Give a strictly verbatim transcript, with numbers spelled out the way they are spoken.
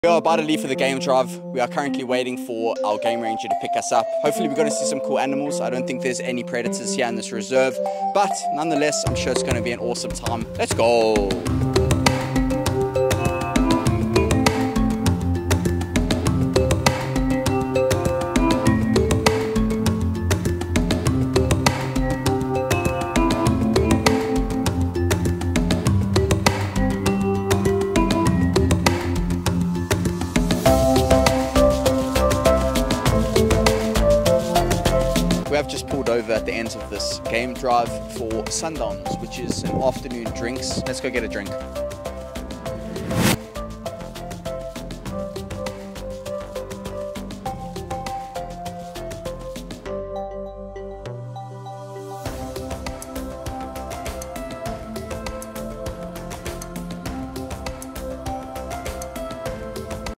We are about to leave for the game drive. We are currently waiting for our game ranger to pick us up. Hopefully we're going to see some cool animals. I don't think there's any predators here in this reserve, but nonetheless, I'm sure it's going to be an awesome time. Let's go! We have just pulled over at the end of this game drive for sundowns, which is an afternoon drinks. Let's go get a drink.